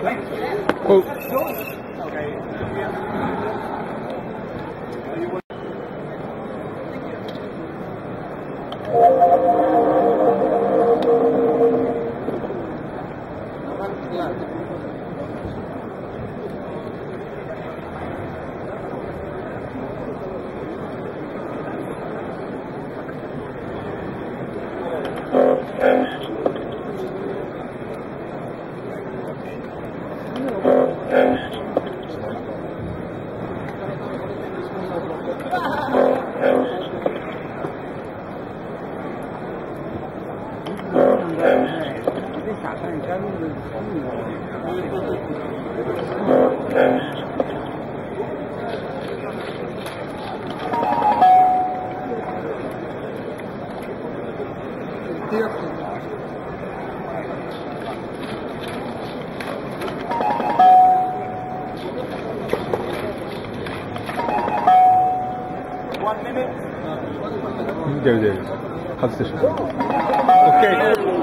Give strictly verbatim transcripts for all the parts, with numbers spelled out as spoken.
Oh.出る出る。外してしまう。オッケー。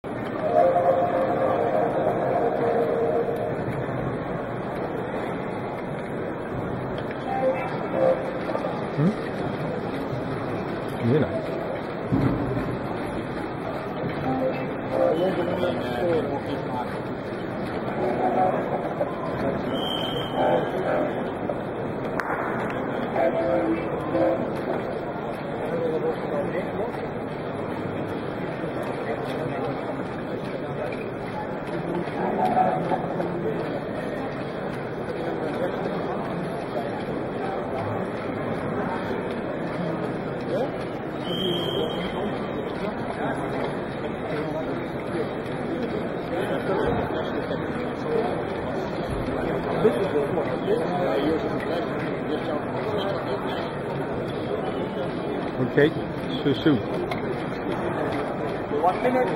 見えない？Okay, shoot, shoot. One minute.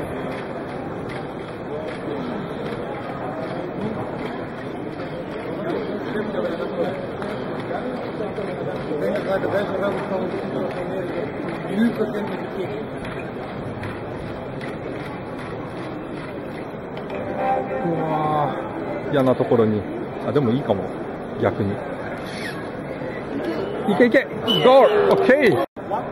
うわー、嫌なところに。あ、でもいいかも。逆に。いけいけ、ゴール、オッケー。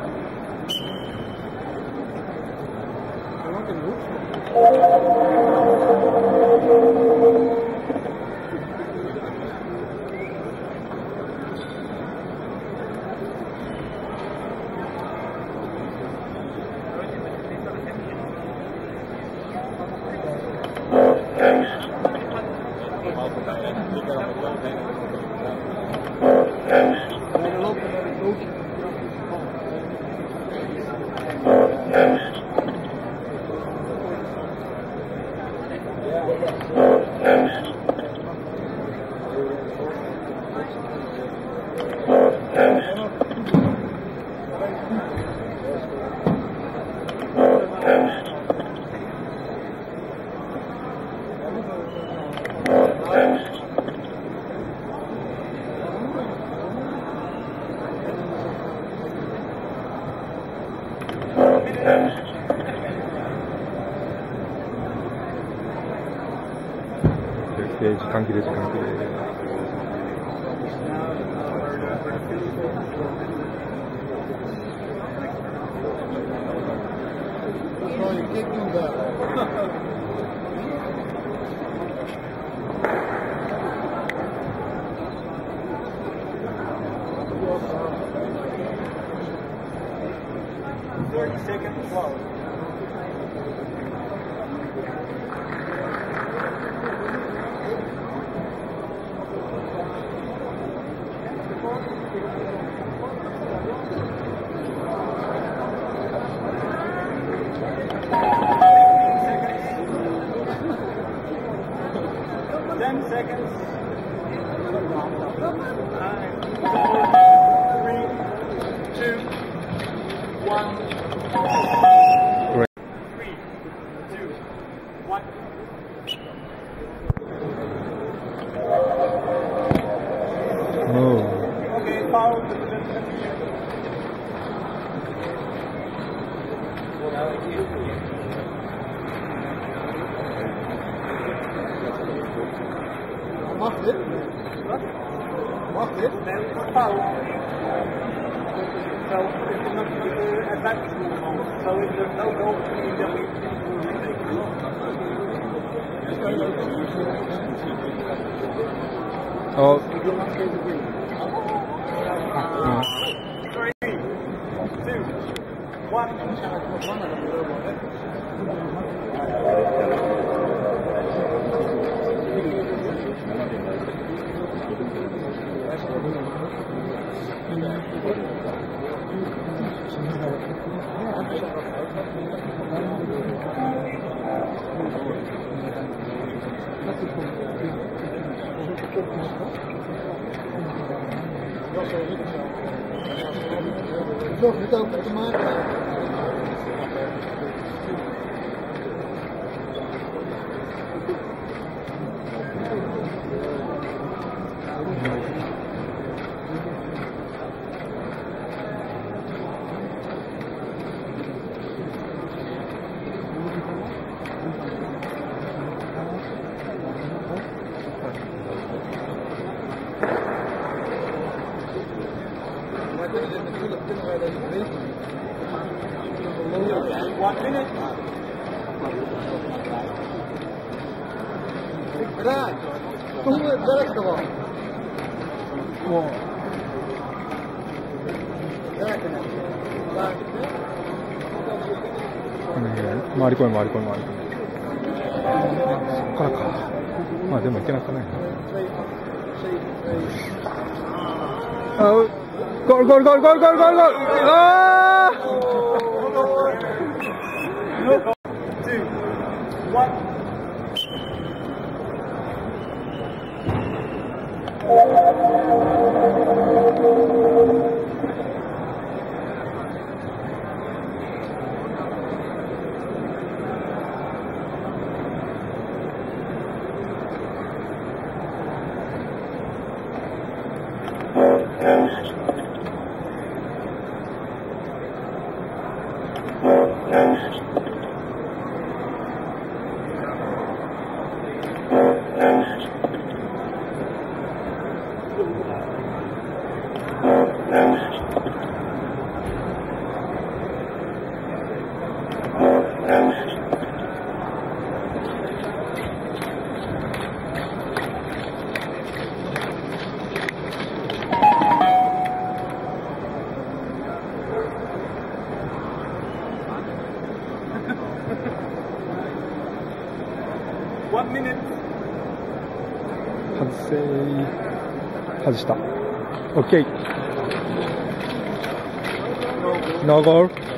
時間切れ時間切れ。 thirty seconds slow. Ten seconds. Nine, four, three, two, one. Great. Three, two, one. Oh. Okay, follow the Well, now Mag dit? Mag dit? Nee, foul. So if you're not going to attack so if there's no goal, then we Oh. Three, two, one. Zo, dit ook te maken. One minute. Raak. Kom het werk gewoon. Wow. Raken het. Raak het. 回り込め回り込め回り込め。そっからか。まあでもいけなくないな。あ、ゴールゴールゴールゴールゴールゴールゴール。ああ。 Two, one. One minute. 外せ外した。オッケー。ノーゴール。